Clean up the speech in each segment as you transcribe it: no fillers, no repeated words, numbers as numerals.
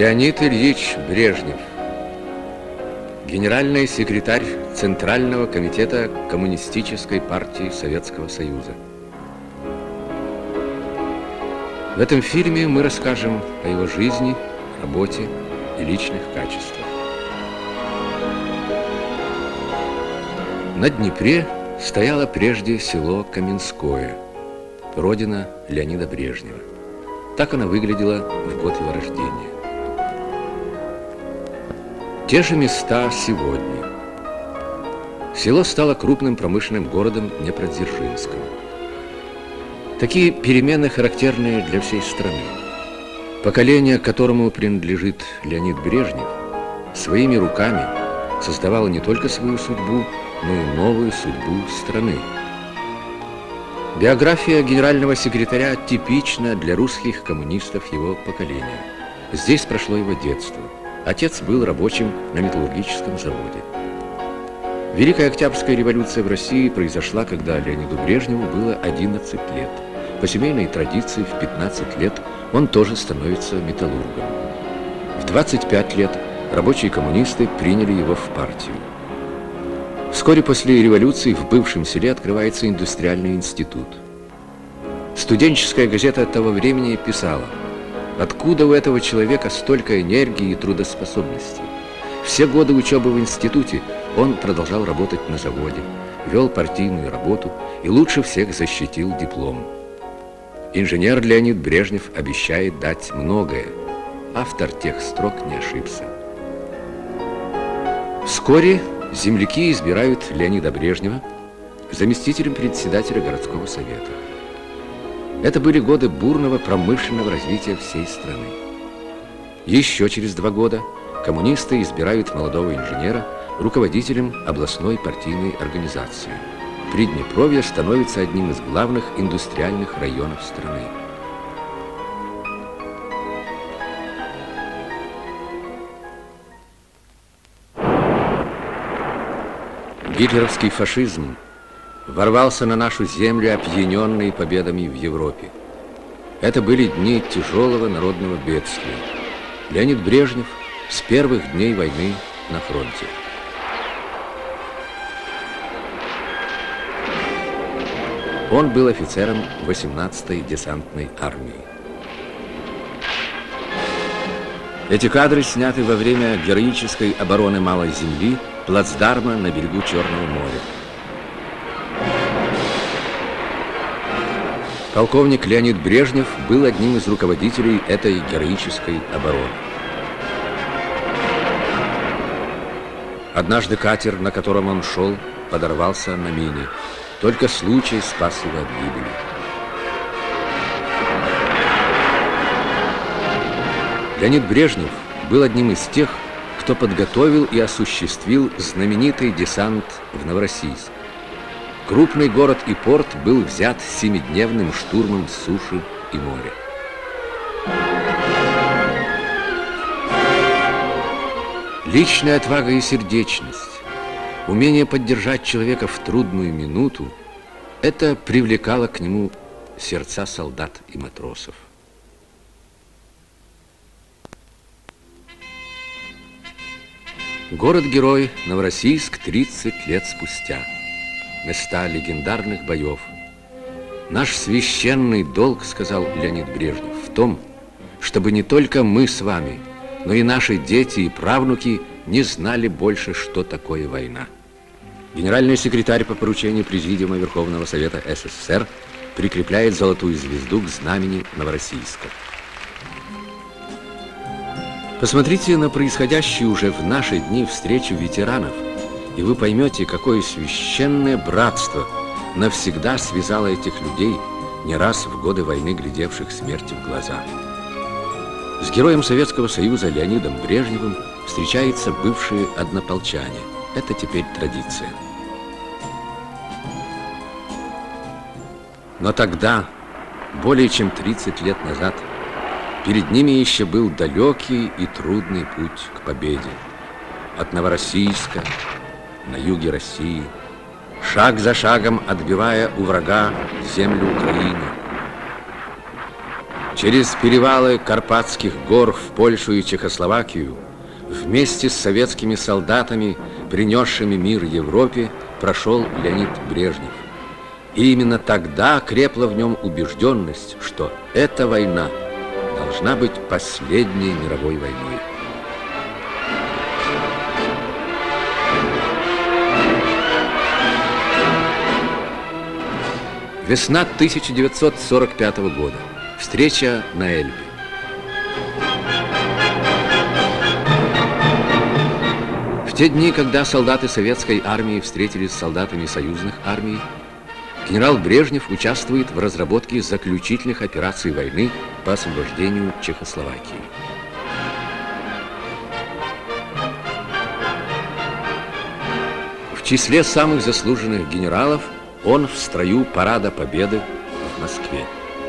Леонид Ильич Брежнев, генеральный секретарь Центрального комитета Коммунистической партии Советского Союза. В этом фильме мы расскажем о его жизни, работе и личных качествах. На Днепре стояло прежде село Каменское, родина Леонида Брежнева. Так она выглядела в год его рождения. Те же места сегодня. Село стало крупным промышленным городом Днепродзержинском. Такие перемены характерны для всей страны. Поколение, которому принадлежит Леонид Брежнев, своими руками создавало не только свою судьбу, но и новую судьбу страны. Биография генерального секретаря типична для русских коммунистов его поколения. Здесь прошло его детство. Отец был рабочим на металлургическом заводе. Великая Октябрьская революция в России произошла, когда Леониду Брежневу было 11 лет. По семейной традиции в 15 лет он тоже становится металлургом. В 25 лет рабочие коммунисты приняли его в партию. Вскоре после революции в бывшем селе открывается индустриальный институт. Студенческая газета того времени писала: «Откуда у этого человека столько энергии и трудоспособности? Все годы учебы в институте он продолжал работать на заводе, вел партийную работу и лучше всех защитил диплом». Инженер Леонид Брежнев обещает дать многое. Автор тех строк не ошибся. Вскоре земляки избирают Леонида Брежнева заместителем председателя городского совета. Это были годы бурного промышленного развития всей страны. Еще через 2 года коммунисты избирают молодого инженера руководителем областной партийной организации. Приднепровье становится одним из главных индустриальных районов страны. Гитлеровский фашизм ворвался на нашу землю, опьяненный победами в Европе. Это были дни тяжелого народного бедствия. Леонид Брежнев с первых дней войны на фронте. Он был офицером 18-й десантной армии. Эти кадры сняты во время героической обороны Малой Земли, плацдарма на берегу Черного моря. Полковник Леонид Брежнев был одним из руководителей этой героической обороны. Однажды катер, на котором он шел, подорвался на мине. Только случай спас его от гибели. Леонид Брежнев был одним из тех, кто подготовил и осуществил знаменитый десант в Новороссийск. Крупный город и порт был взят 7-дневным штурмом с суши и моря. Личная отвага и сердечность, умение поддержать человека в трудную минуту — это привлекало к нему сердца солдат и матросов. Город-герой Новороссийск 30 лет спустя. Места легендарных боев. Наш священный долг, сказал Леонид Брежнев, в том, чтобы не только мы с вами, но и наши дети и правнуки не знали больше, что такое война. Генеральный секретарь по поручению Президиума Верховного Совета СССР прикрепляет золотую звезду к знамени Новороссийска. Посмотрите на происходящую уже в наши дни встречу ветеранов, и вы поймете, какое священное братство навсегда связало этих людей, не раз в годы войны глядевших смерти в глаза. С героем Советского Союза Леонидом Брежневым встречаются бывшие однополчане. Это теперь традиция. Но тогда, более чем 30 лет назад, перед ними еще был далекий и трудный путь к победе. От Новороссийска на юге России, шаг за шагом отбивая у врага землю Украины. Через перевалы Карпатских гор в Польшу и Чехословакию вместе с советскими солдатами, принесшими мир Европе, прошел Леонид Брежнев. И именно тогда крепла в нем убежденность, что эта война должна быть последней мировой войной. Весна 1945 года. Встреча на Эльбе. В те дни, когда солдаты советской армии встретились с солдатами союзных армий, генерал Брежнев участвует в разработке заключительных операций войны по освобождению Чехословакии. В числе самых заслуженных генералов он в строю Парада Победы в Москве.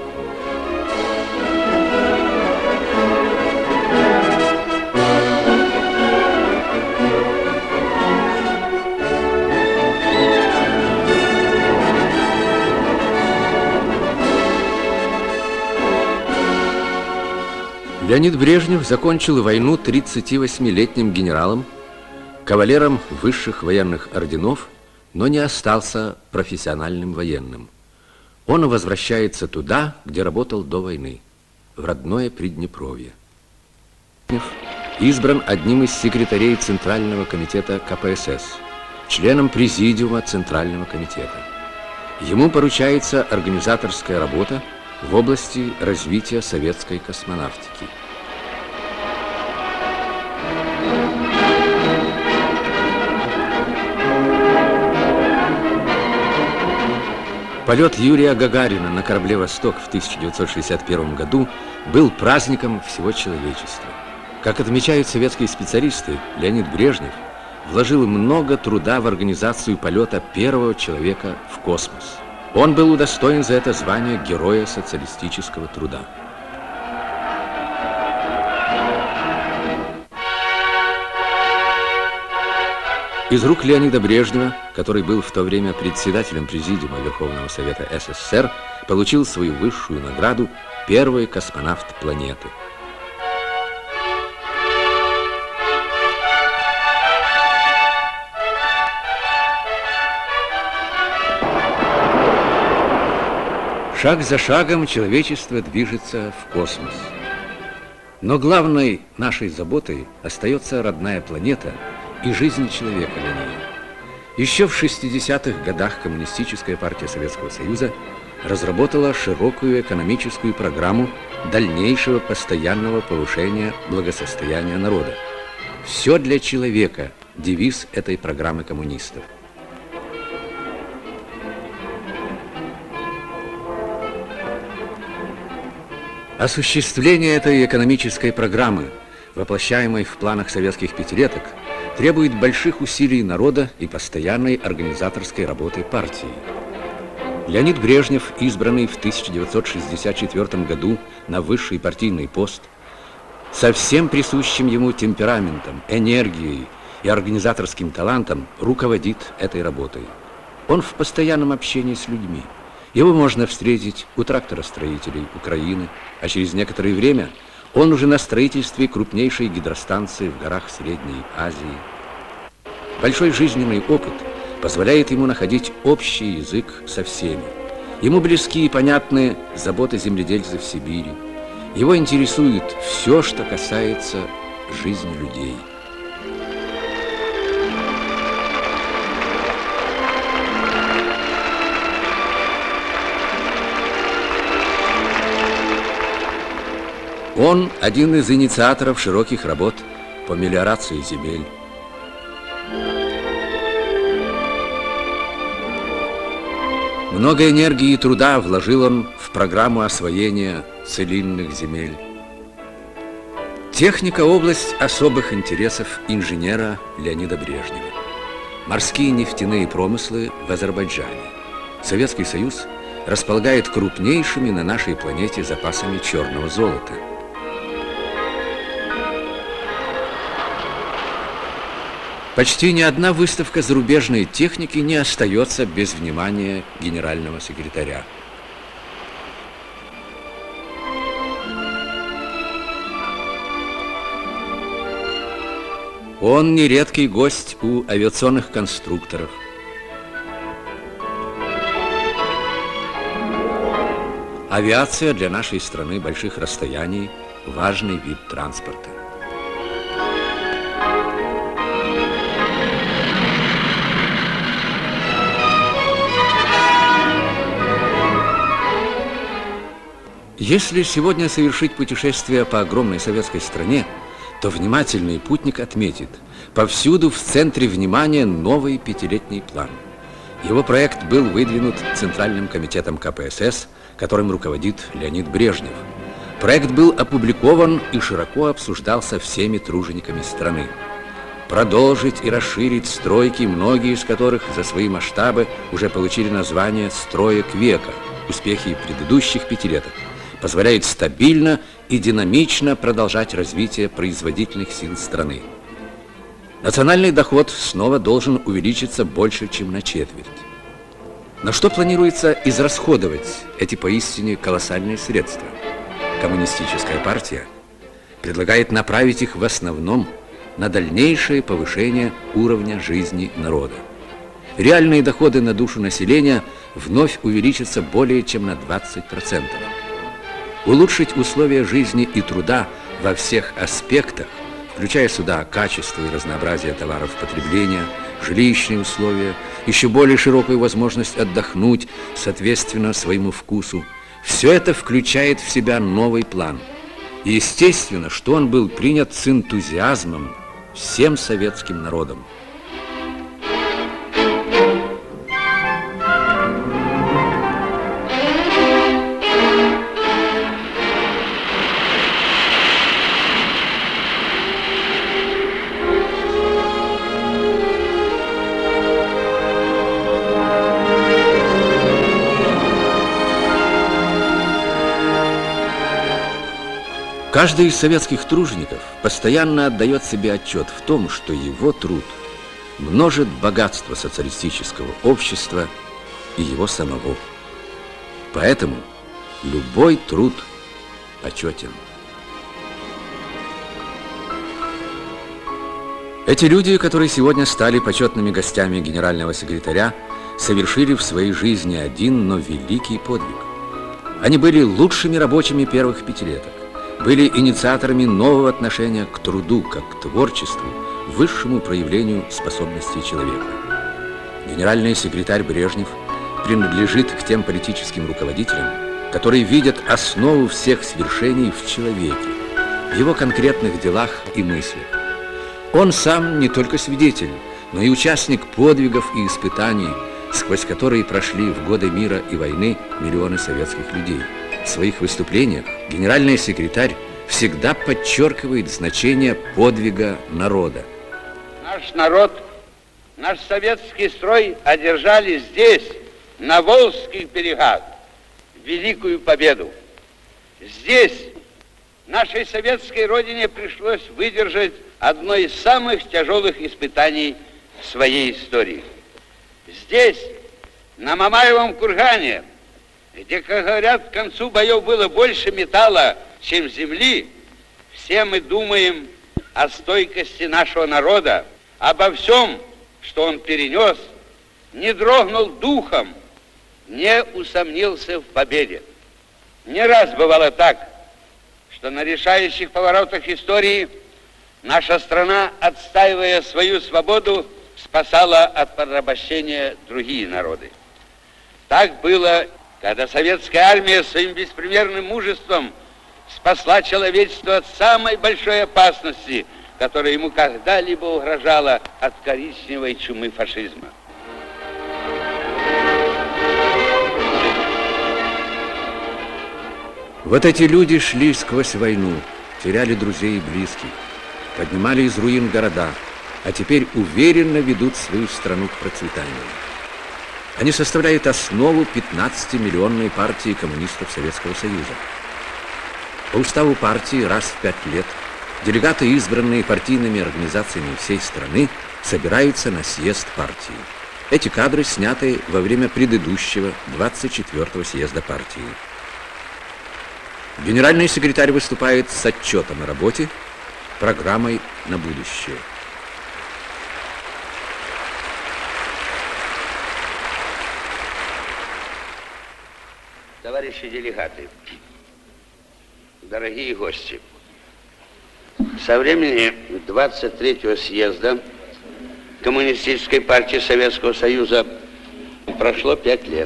Леонид Брежнев закончил войну 38-летним генералом, кавалером высших военных орденов, но не остался профессиональным военным. Он возвращается туда, где работал до войны, в родное Приднепровье. Избран одним из секретарей Центрального комитета КПСС, членом Президиума Центрального комитета. Ему поручается организаторская работа в области развития советской космонавтики. Полет Юрия Гагарина на корабле «Восток» в 1961 году был праздником всего человечества. Как отмечают советские специалисты, Леонид Брежнев вложил много труда в организацию полета первого человека в космос. Он был удостоен за это звания Героя социалистического труда. Из рук Леонида Брежнева, который был в то время председателем Президиума Верховного Совета СССР, получил свою высшую награду первый космонавт планеты. Шаг за шагом человечество движется в космос. Но главной нашей заботой остается родная планета и жизнь человека на ней. Еще в 60-х годах Коммунистическая партия Советского Союза разработала широкую экономическую программу дальнейшего постоянного повышения благосостояния народа. «Все для человека» – девиз этой программы коммунистов. Осуществление этой экономической программы, воплощаемой в планах советских пятилеток, требует больших усилий народа и постоянной организаторской работы партии. Леонид Брежнев, избранный в 1964 году на высший партийный пост, со всем присущим ему темпераментом, энергией и организаторским талантом руководит этой работой. Он в постоянном общении с людьми. Его можно встретить у тракторостроителей Украины, а через некоторое время он уже на строительстве крупнейшей гидростанции в горах Средней Азии. Большой жизненный опыт позволяет ему находить общий язык со всеми. Ему близки и понятны заботы земледельцев Сибири. Его интересует все, что касается жизни людей. Он один из инициаторов широких работ по мелиорации земель. Много энергии и труда вложил он в программу освоения целинных земель. Техника – область особых интересов инженера Леонида Брежнева. Морские нефтяные промыслы в Азербайджане. Советский Союз располагает крупнейшими на нашей планете запасами черного золота. Почти ни одна выставка зарубежной техники не остается без внимания генерального секретаря. Он нередкий гость у авиационных конструкторов. Авиация для нашей страны больших расстояний – важный вид транспорта. Если сегодня совершить путешествие по огромной советской стране, то внимательный путник отметит, повсюду в центре внимания новый пятилетний план. Его проект был выдвинут Центральным комитетом КПСС, которым руководит Леонид Брежнев. Проект был опубликован и широко обсуждался всеми тружениками страны. Продолжить и расширить стройки, многие из которых за свои масштабы уже получили название «строек века», успехи предыдущих пятилеток, позволяет стабильно и динамично продолжать развитие производительных сил страны. Национальный доход снова должен увеличиться больше, чем на четверть. На что планируется израсходовать эти поистине колоссальные средства? Коммунистическая партия предлагает направить их в основном на дальнейшее повышение уровня жизни народа. Реальные доходы на душу населения вновь увеличатся более чем на 20%. Улучшить условия жизни и труда во всех аспектах, включая сюда качество и разнообразие товаров потребления, жилищные условия, еще более широкую возможность отдохнуть, соответственно своему вкусу. Все это включает в себя новый план. И естественно, что он был принят с энтузиазмом всем советским народом. Каждый из советских тружеников постоянно отдает себе отчет в том, что его труд множит богатство социалистического общества и его самого. Поэтому любой труд почетен. Эти люди, которые сегодня стали почетными гостями генерального секретаря, совершили в своей жизни один, но великий подвиг. Они были лучшими рабочими первых пятилеток, были инициаторами нового отношения к труду, как к творчеству, высшему проявлению способностей человека. Генеральный секретарь Брежнев принадлежит к тем политическим руководителям, которые видят основу всех свершений в человеке, в его конкретных делах и мыслях. Он сам не только свидетель, но и участник подвигов и испытаний, сквозь которые прошли в годы мира и войны миллионы советских людей. В своих выступлениях генеральный секретарь всегда подчеркивает значение подвига народа. Наш народ, наш советский строй одержали здесь, на Волжских берегах, великую победу. Здесь, нашей советской родине, пришлось выдержать одно из самых тяжелых испытаний в своей истории. Здесь, на Мамаевом кургане, где, как говорят, к концу боев было больше металла, чем земли, все мы думаем о стойкости нашего народа, обо всем, что он перенес, не дрогнул духом, не усомнился в победе. Не раз бывало так, что на решающих поворотах истории наша страна, отстаивая свою свободу, спасала от порабощения другие народы. Так было, когда советская армия своим беспримерным мужеством спасла человечество от самой большой опасности, которая ему когда-либо угрожала, от коричневой чумы фашизма. Вот эти люди шли сквозь войну, теряли друзей и близких, поднимали из руин города, а теперь уверенно ведут свою страну к процветанию. Они составляют основу 15-миллионной партии коммунистов Советского Союза. По уставу партии раз в 5 лет делегаты, избранные партийными организациями всей страны, собираются на съезд партии. Эти кадры сняты во время предыдущего 24-го съезда партии. Генеральный секретарь выступает с отчетом о работе, программой на будущее. товарищи делегаты, дорогие гости, со времени 23-го съезда Коммунистической партии Советского Союза прошло 5 лет.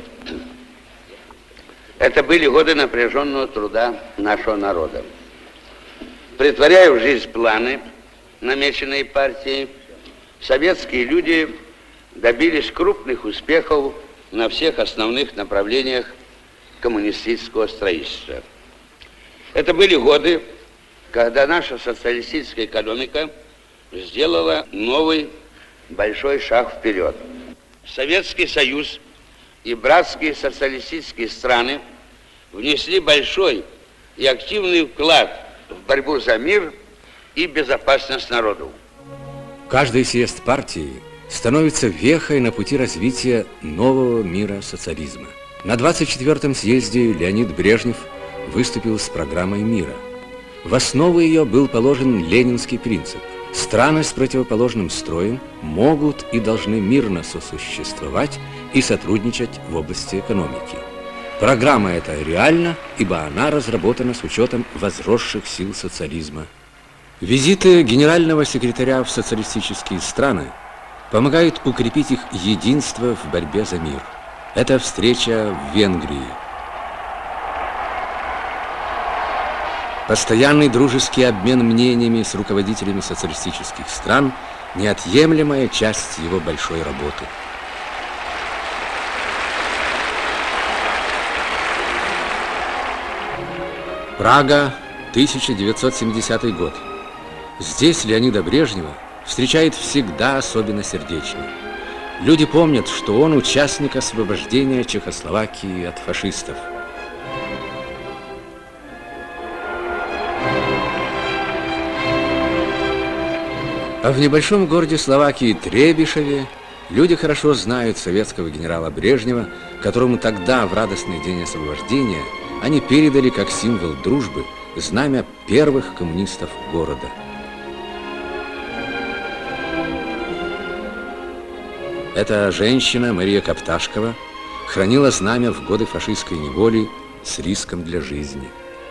Это были годы напряженного труда нашего народа. Претворяя в жизнь планы, намеченные партией, советские люди добились крупных успехов на всех основных направлениях коммунистического строительства. Это были годы, когда наша социалистическая экономика сделала новый большой шаг вперед. Советский Союз и братские социалистические страны внесли большой и активный вклад в борьбу за мир и безопасность народу. Каждый съезд партии становится вехой на пути развития нового мира социализма. На 24-м съезде Леонид Брежнев выступил с программой мира. В основу ее был положен ленинский принцип. Страны с противоположным строем могут и должны мирно сосуществовать и сотрудничать в области экономики. Программа эта реальна, ибо она разработана с учетом возросших сил социализма. Визиты генерального секретаря в социалистические страны помогают укрепить их единство в борьбе за мир. Это встреча в Венгрии. Постоянный дружеский обмен мнениями с руководителями социалистических стран – неотъемлемая часть его большой работы. Прага, 1970 год. Здесь Леонида Брежнева встречает всегда особенно сердечно. Люди помнят, что он участник освобождения Чехословакии от фашистов. А в небольшом городе Словакии Требишеве люди хорошо знают советского генерала Брежнева, которому тогда, в радостный день освобождения, они передали как символ дружбы знамя первых коммунистов города. Эта женщина, Мария Капташкова, хранила знамя в годы фашистской неволи с риском для жизни.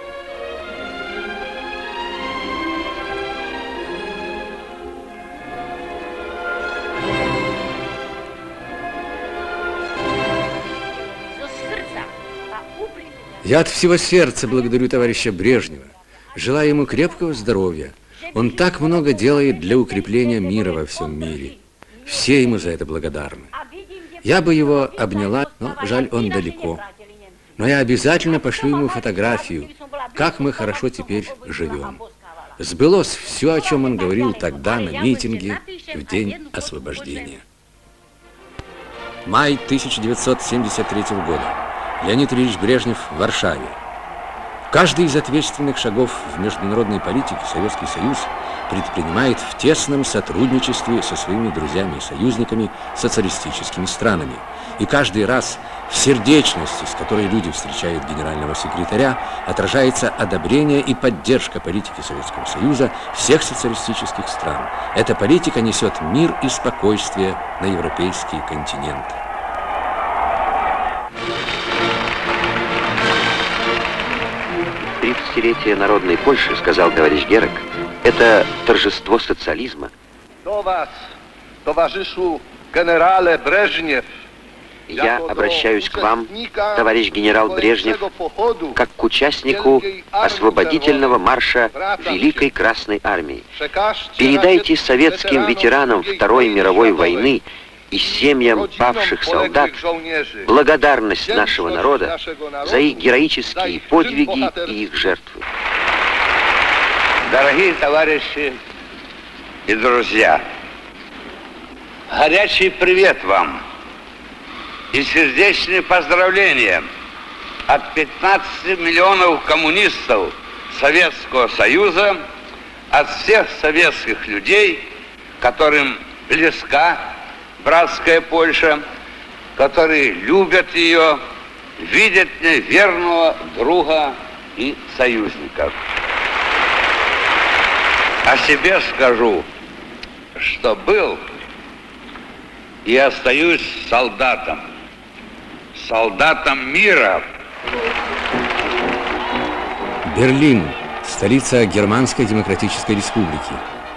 Я от всего сердца благодарю товарища Брежнева, желаю ему крепкого здоровья. Он так много делает для укрепления мира во всем мире. Все ему за это благодарны. Я бы его обняла, но жаль, он далеко. Но я обязательно пошлю ему фотографию, как мы хорошо теперь живем. Сбылось все, о чем он говорил тогда на митинге в день освобождения. Май 1973 года. Леонид Ильич Брежнев в Варшаве. Каждый из ответственных шагов в международной политике Советский Союз предпринимает в тесном сотрудничестве со своими друзьями и союзниками, социалистическими странами. И каждый раз в сердечности, с которой люди встречают генерального секретаря, отражается одобрение и поддержка политики Советского Союза всех социалистических стран. Эта политика несет мир и спокойствие на европейские континенты. Тридцатилетие народной Польши, сказал товарищ Герок, это торжество социализма. До вас, товарищу генерале Брежнев, я обращаюсь к вам, товарищ генерал Брежнев, как к участнику освободительного марша Великой Красной Армии. Передайте советским ветеранам Второй мировой войны и семьям павших солдат благодарность нашего народа за их героические подвиги и их жертвы. Дорогие товарищи и друзья, горячий привет вам и сердечные поздравления от 15 миллионов коммунистов Советского Союза, от всех советских людей, которым близка братская Польша, которые любят ее, видят в ней верного друга и союзника. О себе скажу, что был и остаюсь солдатом мира. Берлин, столица Германской Демократической Республики.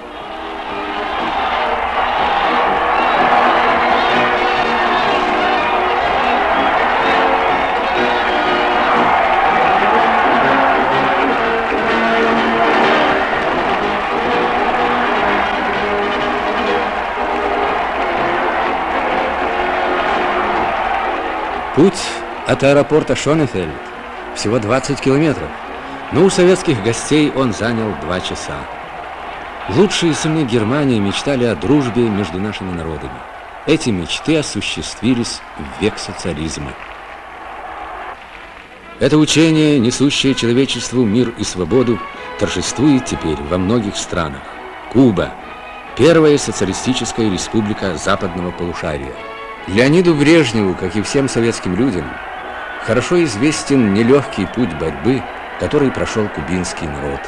Путь от аэропорта Шонефельд всего 20 километров, но у советских гостей он занял 2 часа. Лучшие сыны Германии мечтали о дружбе между нашими народами. Эти мечты осуществились в век социализма. Это учение, несущее человечеству мир и свободу, торжествует теперь во многих странах. Куба – первая социалистическая республика западного полушария. Леониду Брежневу, как и всем советским людям, хорошо известен нелегкий путь борьбы, который прошел кубинский народ.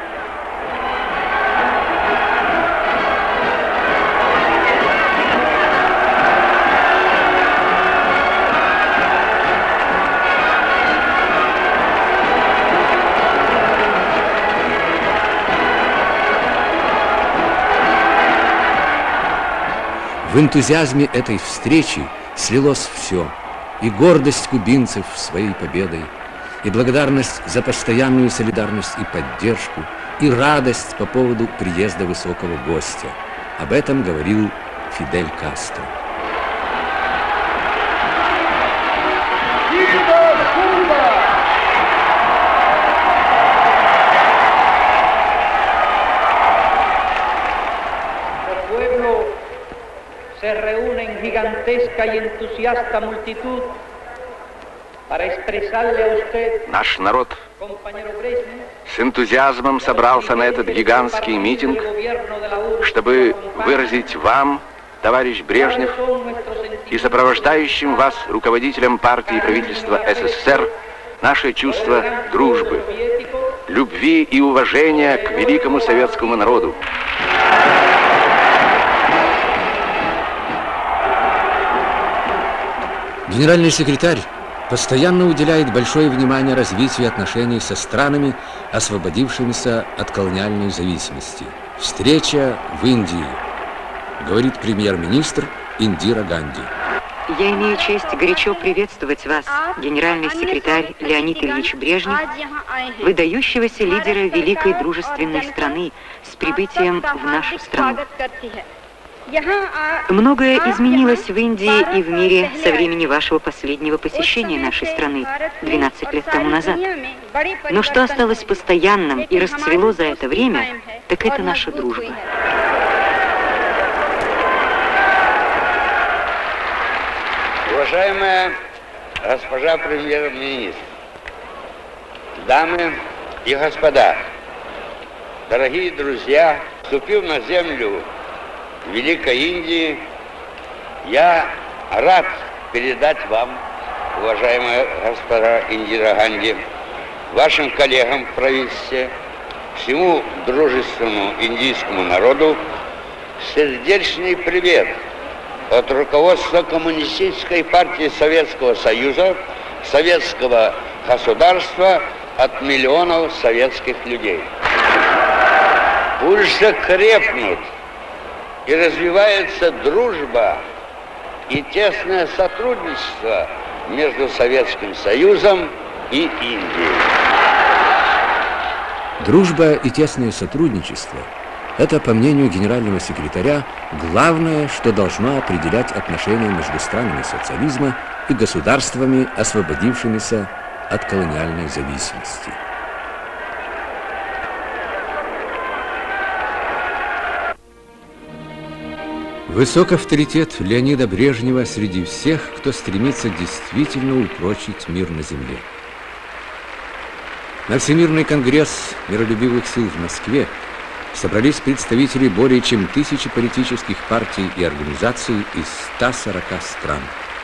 В энтузиазме этой встречи слилось все. И гордость кубинцев своей победой, и благодарность за постоянную солидарность и поддержку, и радость по поводу приезда высокого гостя. Об этом говорил Фидель Кастро. Se reúne en gigantesca y entusiasta multitud para expresarle a usted, Наш народ compañero Brezhnev, с энтузиазмом собрался на этот гигантский митинг, чтобы выразить вам, товарищ Брежнев, и сопровождающим вас руководителям партии и правительства СССР наше чувство дружбы, любви и уважения к великому советскому народу. Генеральный секретарь постоянно уделяет большое внимание развитию отношений со странами, освободившимися от колониальной зависимости. Встреча в Индии, говорит премьер-министр Индира Ганди. Я имею честь горячо приветствовать вас, генеральный секретарь Леонид Ильич Брежнев, выдающегося лидера великой дружественной страны, с прибытием в нашу страну. Многое изменилось в Индии и в мире со времени вашего последнего посещения нашей страны 12 лет тому назад. Но что осталось постоянным и расцвело за это время, так это наша дружба. Уважаемая госпожа премьер-министр, дамы и господа, дорогие друзья, вступив на землю Великой Индии, я рад передать вам, уважаемая госпожа Индира Ганди, вашим коллегам в правительстве, всему дружественному индийскому народу сердечный привет от руководства Коммунистической партии Советского Союза, советского государства, от миллионов советских людей. Пусть же крепнут и развивается дружба и тесное сотрудничество между Советским Союзом и Индией. Дружба и тесное сотрудничество – это, по мнению генерального секретаря, главное, что должно определять отношения между странами социализма и государствами, освободившимися от колониальной зависимости. Высок авторитет Леонида Брежнева среди всех, кто стремится действительно упрочить мир на земле. На Всемирный конгресс миролюбивых сил в Москве собрались представители более чем 1000 политических партий и организаций из 140 стран.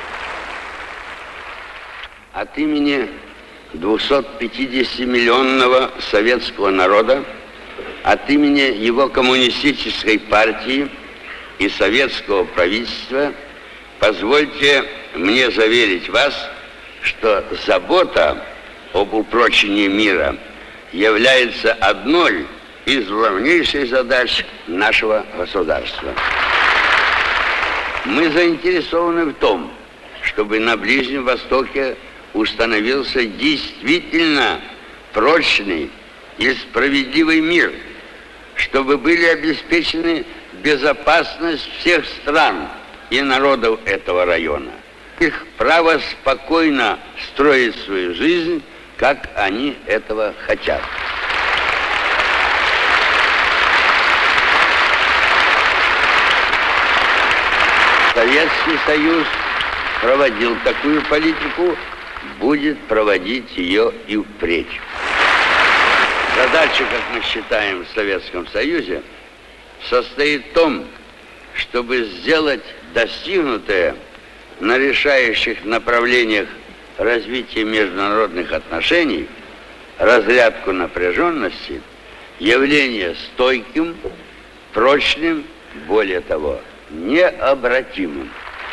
От имени 250-миллионного советского народа, от имени его коммунистической партии и советского правительства, позвольте мне заверить вас, что забота об упрочении мира является одной из главнейших задач нашего государства. Мы заинтересованы в том, чтобы на Ближнем Востоке установился действительно прочный и справедливый мир, чтобы были обеспечены безопасность всех стран и народов этого района, их право спокойно строить свою жизнь, как они этого хотят. Советский Союз проводил такую политику, будет проводить ее и впредь. Задача, как мы считаем в Советском Союзе, состоит в том, чтобы сделать достигнутое на решающих направлениях развития международных отношений, разрядку напряженности, явление стойким, прочным, более того, необратимым.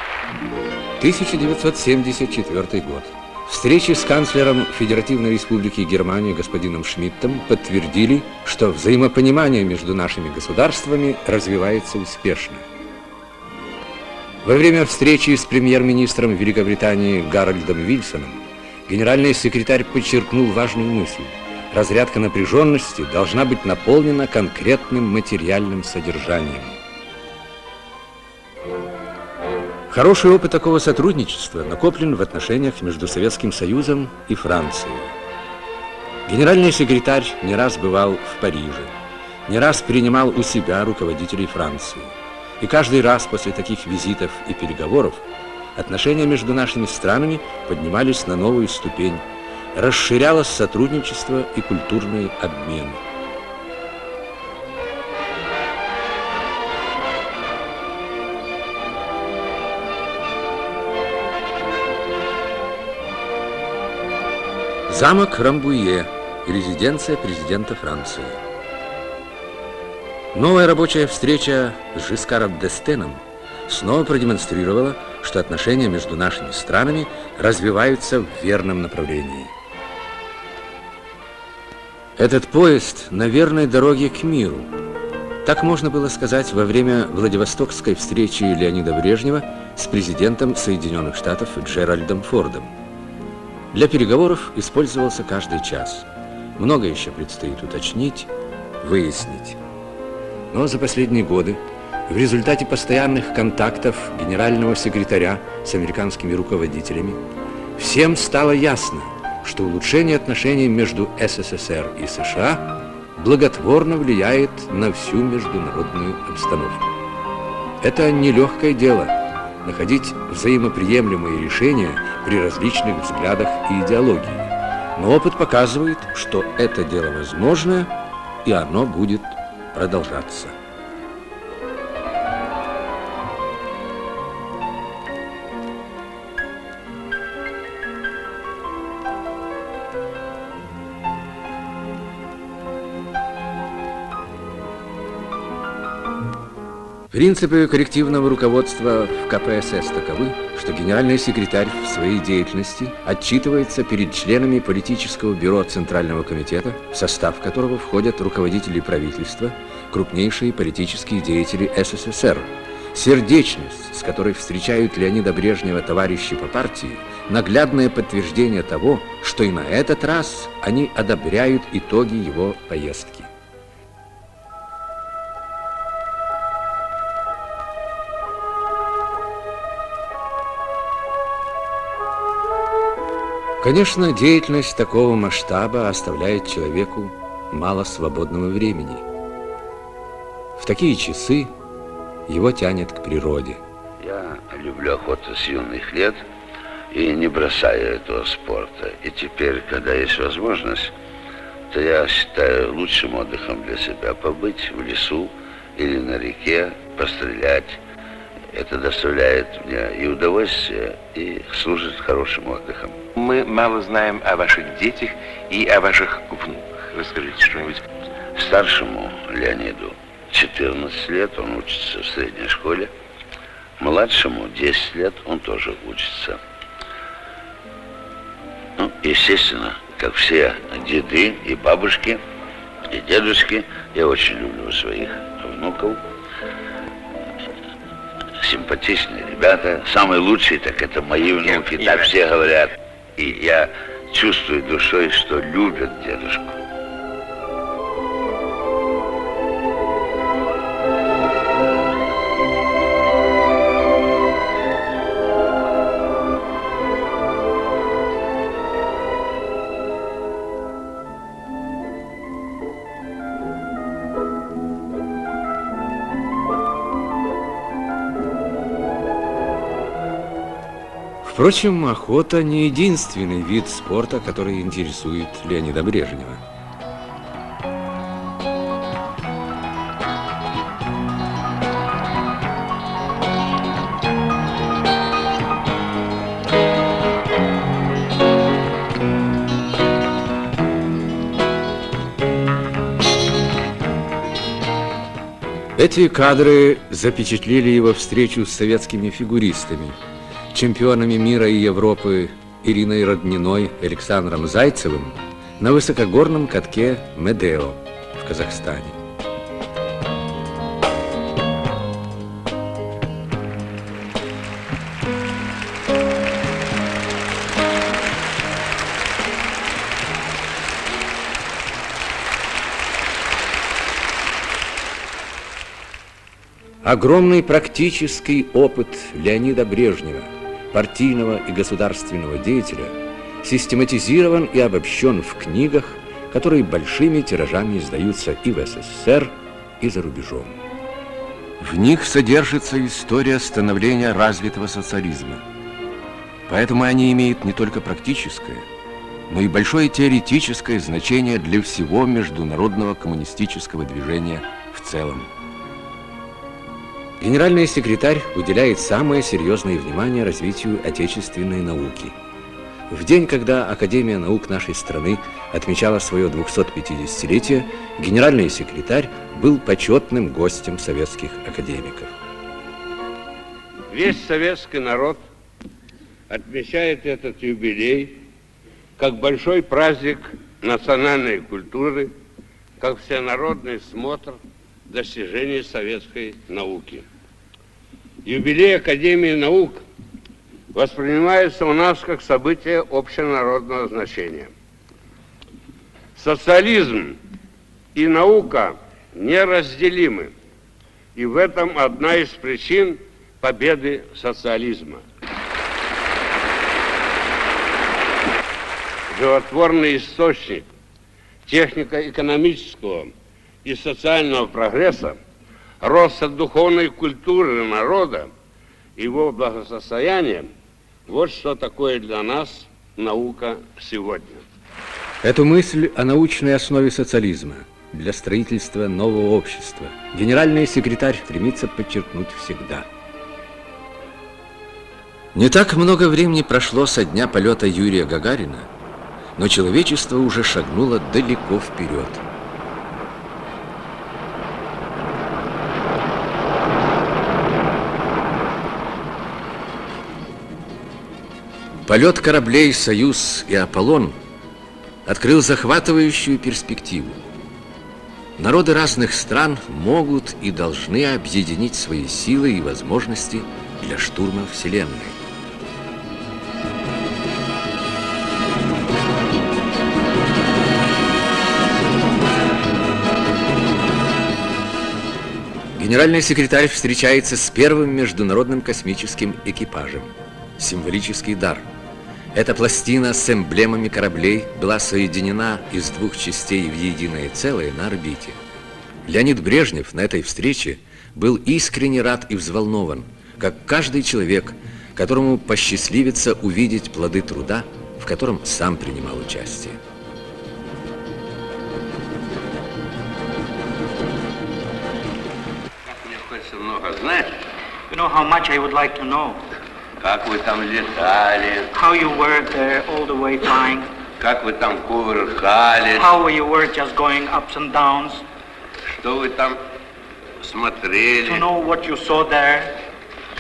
1974 год. Встречи с канцлером Федеративной Республики Германии господином Шмидтом подтвердили, что взаимопонимание между нашими государствами развивается успешно. Во время встречи с премьер-министром Великобритании Гарольдом Вильсоном генеральный секретарь подчеркнул важную мысль. Разрядка напряженности должна быть наполнена конкретным материальным содержанием. Хороший опыт такого сотрудничества накоплен в отношениях между Советским Союзом и Францией. Генеральный секретарь не раз бывал в Париже, не раз принимал у себя руководителей Франции. И каждый раз после таких визитов и переговоров отношения между нашими странами поднимались на новую ступень, расширялось сотрудничество и культурный обмен. Замок Рамбуе, резиденция президента Франции. Новая рабочая встреча с Жискаром д'Эстеном снова продемонстрировала, что отношения между нашими странами развиваются в верном направлении. Этот поезд на верной дороге к миру. Так можно было сказать во время Владивостокской встречи Леонида Брежнева с президентом Соединенных Штатов Джеральдом Фордом. Для переговоров использовался каждый час. Много еще предстоит уточнить, выяснить. Но за последние годы, в результате постоянных контактов генерального секретаря с американскими руководителями, всем стало ясно, что улучшение отношений между СССР и США благотворно влияет на всю международную обстановку. Это нелегкое дело – находить взаимоприемлемые решения при различных взглядах и идеологии. Но опыт показывает, что это дело возможное, и оно будет продолжаться. Принципы коллективного руководства в КПСС таковы, что генеральный секретарь в своей деятельности отчитывается перед членами политического бюро Центрального комитета, в состав которого входят руководители правительства, крупнейшие политические деятели СССР. Сердечность, с которой встречают Леонида Брежнева товарищи по партии, наглядное подтверждение того, что и на этот раз они одобряют итоги его поездки. Конечно, деятельность такого масштаба оставляет человеку мало свободного времени. В такие часы его тянет к природе. Я люблю охоту с юных лет и не бросаю этого спорта. И теперь, когда есть возможность, то я считаю лучшим отдыхом для себя побыть в лесу или на реке, пострелять. Это доставляет мне и удовольствие, и служит хорошим отдыхом. Мы мало знаем о ваших детях и о ваших внуках. Расскажите что-нибудь. Старшему Леониду 14 лет, он учится в средней школе. Младшему 10 лет, он тоже учится. Ну, естественно, как все деды и бабушки, и дедушки. Я очень люблю своих внуков. Симпатичные ребята. Самые лучшие, так это мои внуки, так все говорят. И я чувствую душой, что любят дедушку. Впрочем, охота не единственный вид спорта, который интересует Леонида Брежнева. Эти кадры запечатлели его встречу с советскими фигуристами, чемпионами мира и Европы Ириной Родниной, Александром Зайцевым на высокогорном катке Медео в Казахстане. Огромный практический опыт Леонида Брежнева, партийного и государственного деятеля, систематизирован и обобщен в книгах, которые большими тиражами издаются и в СССР, и за рубежом. В них содержится история становления развитого социализма. Поэтому они имеют не только практическое, но и большое теоретическое значение для всего международного коммунистического движения в целом. Генеральный секретарь уделяет самое серьезное внимание развитию отечественной науки. В день, когда Академия наук нашей страны отмечала свое 250-летие, генеральный секретарь был почетным гостем советских академиков. Весь советский народ отмечает этот юбилей как большой праздник национальной культуры, как всенародный смотр достижений советской науки. Юбилей Академии наук воспринимается у нас как событие общенародного значения. Социализм и наука неразделимы, и в этом одна из причин победы социализма. Животворный источник технико-экономического и социального прогресса, роста духовной культуры народа, его благосостояния, вот что такое для нас наука сегодня. Эту мысль о научной основе социализма для строительства нового общества генеральный секретарь стремится подчеркнуть всегда. Не так много времени прошло со дня полета Юрия Гагарина, но человечество уже шагнуло далеко вперед. Полет кораблей «Союз» и «Аполлон» открыл захватывающую перспективу. Народы разных стран могут и должны объединить свои силы и возможности для штурма Вселенной. Генеральный секретарь встречается с первым международным космическим экипажем. Символический дар. Эта пластина с эмблемами кораблей была соединена из двух частей в единое целое на орбите. Леонид Брежнев на этой встрече был искренне рад и взволнован, как каждый человек, которому посчастливится увидеть плоды труда, в котором сам принимал участие. Мне хочется много знать. You know how much I would like to know. Как вы там летали? How you were there all the way flying. Как вы там кувыркались? How you were just going ups and downs. Что вы там смотрели? To know what you saw there.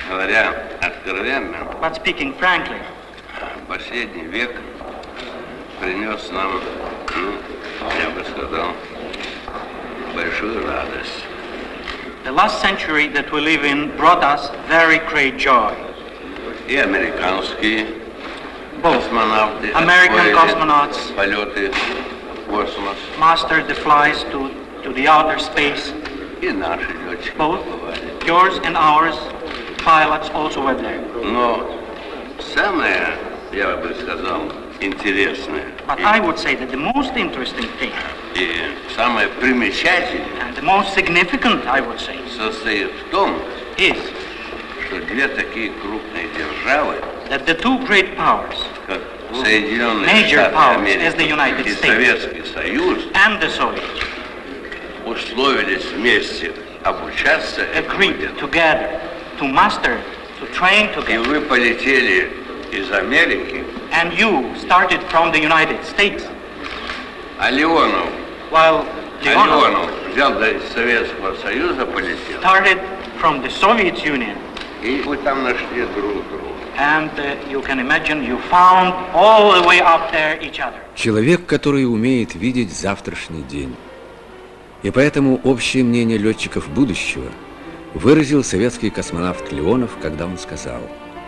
Говоря откровенно, But speaking frankly, последний век принес нам, я бы сказал, большую радость. The last century that we live in brought us very great joy. И американские Both космонавты American cosmonauts полеты в космос, mastered the flights to the outer space. и наши летчики Both побывали. yours and ours pilots also were there. Но самое, я бы сказал, интересное But I would say that the most interesting thing и самое примечательное and the most significant, I would say, состоит в том, is что две такие крупные державы, that the two great powers как Соединенные Major Штаты powers as the Америки United и States. Советский Союз, and the Soviet условились вместе обучаться этому agreed делу. together to master, to train И together. вы полетели из Америки, And you started from the United States, а Леонов while Leonov взял из Советского Союза, полетел, started from the Soviet Union. и вы там нашли друг друга. And you can imagine you found all the way up there each other. Человек, который умеет видеть завтрашний день. И поэтому общее мнение летчиков будущего выразил советский космонавт Леонов, когда он сказал: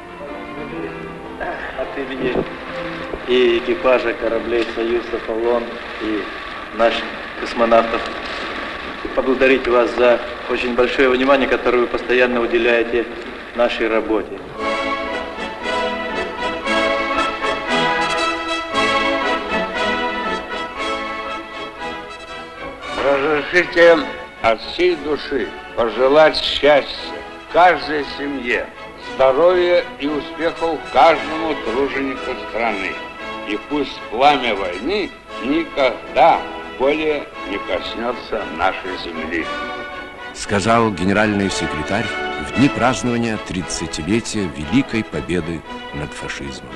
от имени и экипажа кораблей «Союз», «Аполлон» и наших космонавтов поблагодарить вас за очень большое внимание, которое вы постоянно уделяете нашей работе. Разрешите от всей души пожелать счастья каждой семье, здоровья и успехов каждому труженику страны. И пусть пламя войны никогда более не коснется нашей земли. сказал генеральный секретарь в дни празднования 30-летия Великой Победы над фашизмом.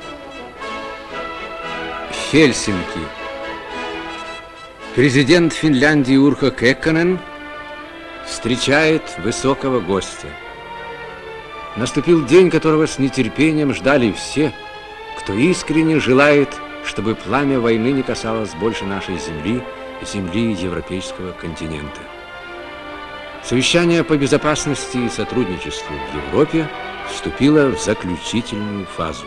Хельсинки. Президент Финляндии Урхо Кекконен встречает высокого гостя. Наступил день, которого с нетерпением ждали все, кто искренне желает, чтобы пламя войны не касалось больше нашей земли, земли европейского континента. Совещание по безопасности и сотрудничеству в Европе вступило в заключительную фазу.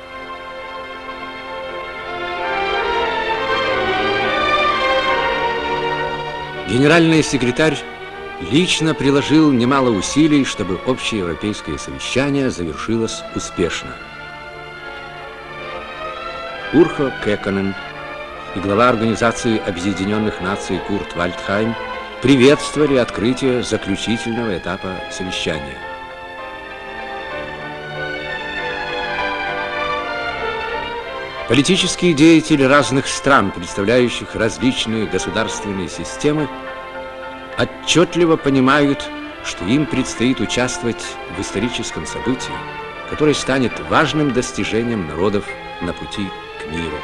Генеральный секретарь лично приложил немало усилий, чтобы общеевропейское совещание завершилось успешно. Урхо Кекконен и глава Организации Объединенных Наций Курт Вальдхайм приветствовали открытие заключительного этапа совещания. Политические деятели разных стран, представляющих различные государственные системы, отчетливо понимают, что им предстоит участвовать в историческом событии, которое станет важным достижением народов на пути к миру.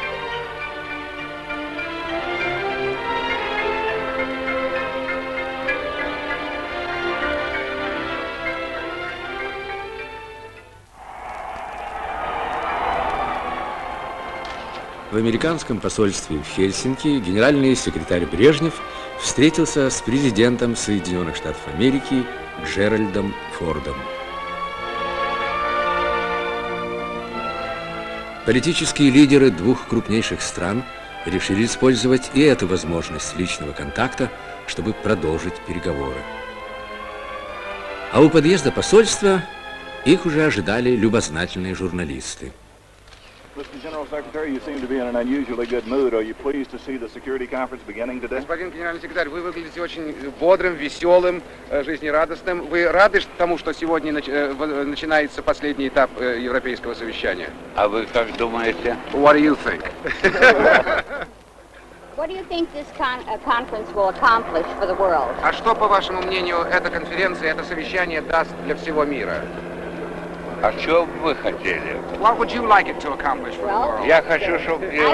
В американском посольстве в Хельсинки генеральный секретарь Брежнев встретился с президентом Соединенных Штатов Америки Джеральдом Фордом. Политические лидеры двух крупнейших стран решили использовать и эту возможность личного контакта, чтобы продолжить переговоры. А у подъезда посольства их уже ожидали любознательные журналисты. Mr. General Secretary, you seem to be in an unusually good mood. Are you pleased to see the security conference beginning today? Господин генеральный секретарь, вы выглядите очень бодрым, веселым, жизнерадостным. Вы рады тому, что сегодня начинается последний этап европейского совещания? А вы как думаете? What do you think? What do you think this conference will accomplish for the world? А что, по вашему мнению, эта конференция, это совещание даст для всего мира? А что вы хотели? What would you like it to accomplish for the world? Я хочу, чтобы в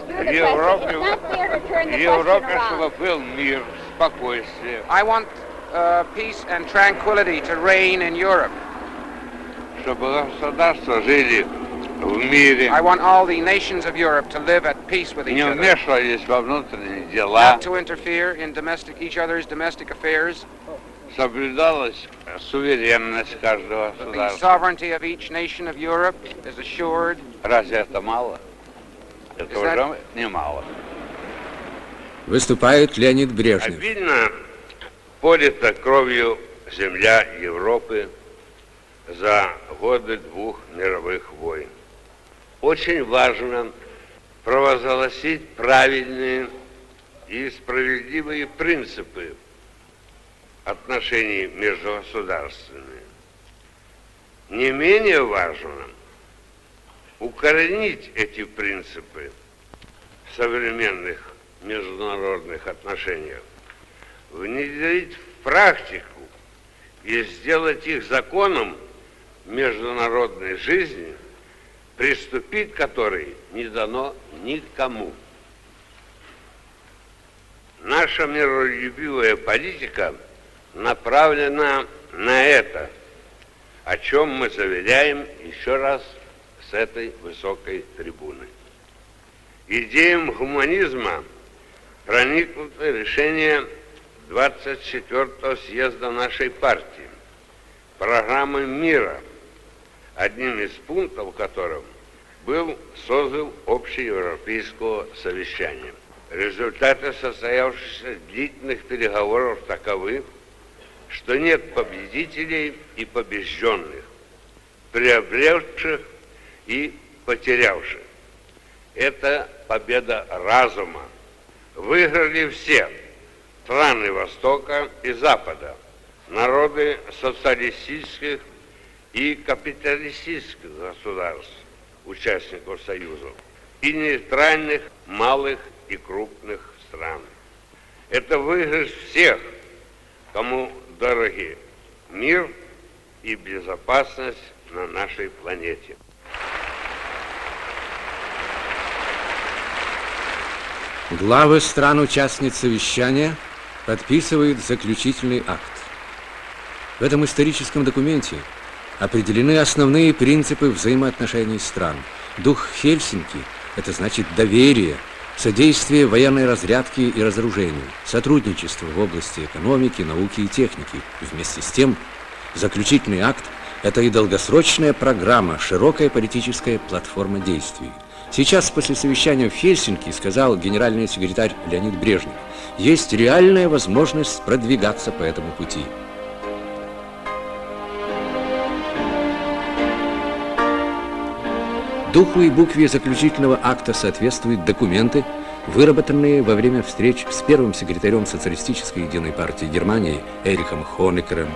Европе чтобы был мир, спокойствие. I want peace and tranquility to reign in Europe. Чтобы государства жили в мире, I want all the nations of Europe to live at peace with each не other, вмешивались во внутренние дела, not to interfere in each other's domestic affairs, соблюдалась суверенность каждого the государства. sovereignty of each nation of Europe is assured. Разве это мало? Это уже немало. Выступает Леонид Брежнев. Обильно полита кровью земля Европы за годы двух мировых войн. Очень важно провозгласить правильные и справедливые принципы отношений между государствами. Не менее важно укоренить эти принципы в современных международных отношениях, внедрить в практику и сделать их законом международной жизни, приступить к которой не дано никому. Наша миролюбивая политика направлена на это, о чем мы заверяем еще раз с этой высокой трибуны. Идеям гуманизма проникнуто решение 24-го съезда нашей партии, программы мира, одним из пунктов которого был созыв общеевропейского совещания. Результаты состоявшихся длительных переговоров таковы, что нет победителей и побежденных, приобретших и потерявших. Это победа разума. Выиграли все страны Востока и Запада, народы социалистических и капиталистических государств, участников Союза, и нейтральных малых и крупных стран. Это выигрыш всех, кому дороги мир и безопасность на нашей планете. Главы стран-участниц совещания подписывают заключительный акт. В этом историческом документе определены основные принципы взаимоотношений стран. Дух Хельсинки – это значит доверие, содействие военной разрядке и разоружению, сотрудничество в области экономики, науки и техники. Вместе с тем, заключительный акт – это и долгосрочная программа, широкая политическая платформа действий. Сейчас, после совещания в Хельсинки, сказал генеральный секретарь Леонид Брежнев, есть реальная возможность продвигаться по этому пути. Духу и букве заключительного акта соответствуют документы, выработанные во время встреч с первым секретарем Социалистической единой партии Германии Эрихом Хонекером,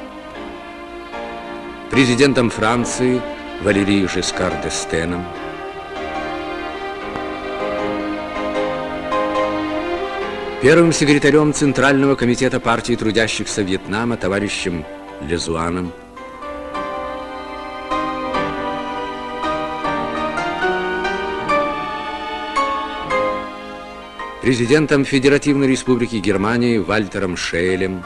президентом Франции Валерией Жескар д'Эстеном, первым секретарем Центрального комитета партии трудящихся Вьетнама товарищем Лезуаном, президентом Федеративной Республики Германии Вальтером Шейлем,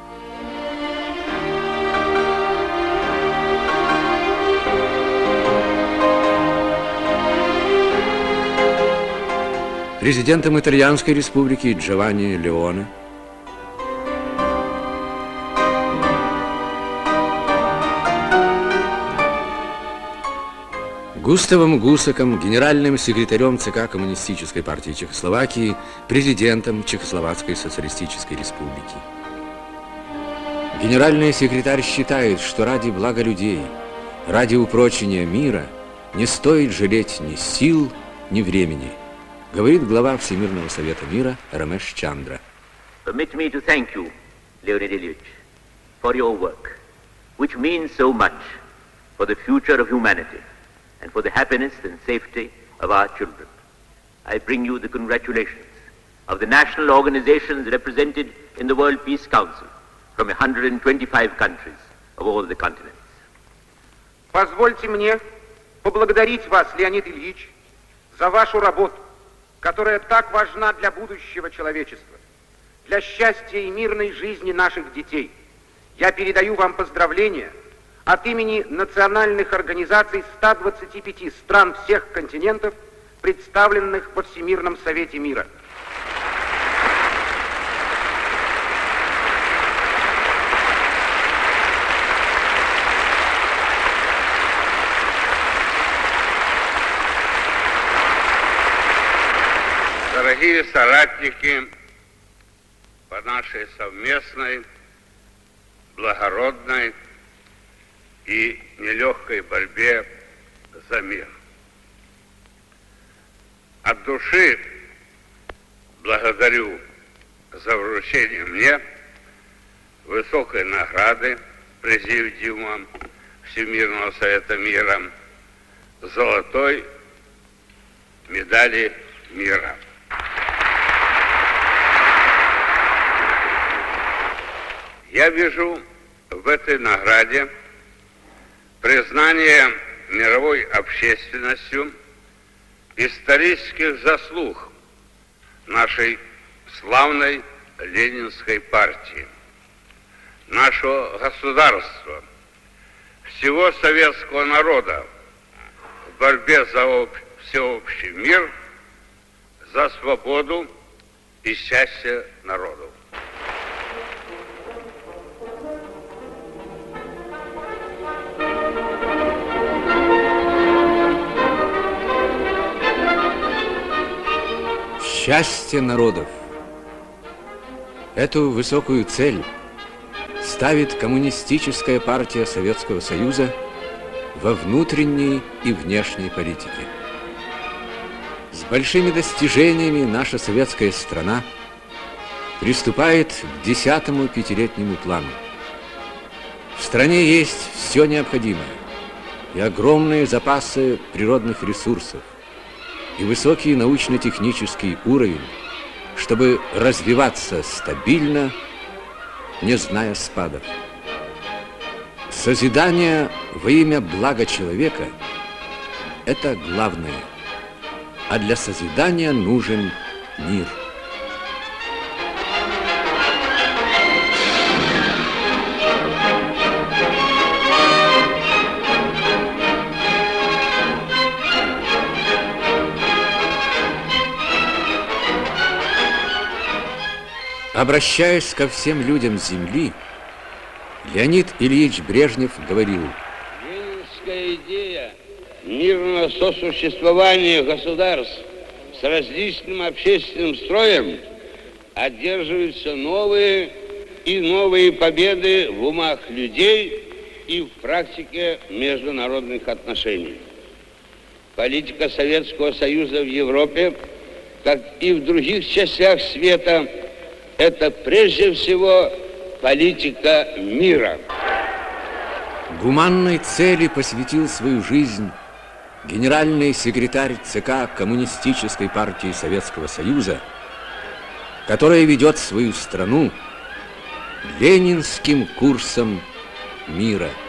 президентом Итальянской Республики Джованни Леоне, Густавом Гусаком, генеральным секретарем ЦК Коммунистической партии Чехословакии, президентом Чехословацкой Социалистической Республики. Генеральный секретарь считает, что ради блага людей, ради упрочения мира не стоит жалеть ни сил, ни времени, говорит глава Всемирного Совета Мира Рамеш Чандра. Permit me to thank you, Leonid Ilyich, for your work, which means so much for the future of humanity and for the happiness and safety of our children. I bring you the congratulations of the national organizations represented in the World Peace Council from 125 countries of all the continents. Позвольте мне поблагодарить вас, Леонид Ильич, за вашу работу, которая так важна для будущего человечества, для счастья и мирной жизни наших детей. Я передаю вам поздравления от имени национальных организаций 125 стран всех континентов, представленных во Всемирном Совете Мира. Дорогие соратники, по нашей совместной, благородной и нелегкой борьбе за мир. От души благодарю за вручение мне высокой награды Президиума Всемирного Совета Мира золотой медали мира. Я вижу в этой награде признание мировой общественностью исторических заслуг нашей славной Ленинской партии, нашего государства, всего советского народа в борьбе за всеобщий мир, за свободу и счастье народов. Счастье народов. Эту высокую цель ставит Коммунистическая партия Советского Союза во внутренней и внешней политике. С большими достижениями наша советская страна приступает к 10-му пятилетнему плану. В стране есть все необходимое, и огромные запасы природных ресурсов, и высокий научно-технический уровень, чтобы развиваться стабильно, не зная спадов. Созидание во имя блага человека – это главное, а для созидания нужен мир. Обращаясь ко всем людям Земли, Леонид Ильич Брежнев говорил: ленинская идея мирного сосуществования государств с различным общественным строем одерживаются новые и новые победы в умах людей и в практике международных отношений. Политика Советского Союза в Европе, как и в других частях света, это прежде всего политика мира. Гуманной цели посвятил свою жизнь генеральный секретарь ЦК Коммунистической партии Советского Союза, которая ведет свою страну ленинским курсом мира.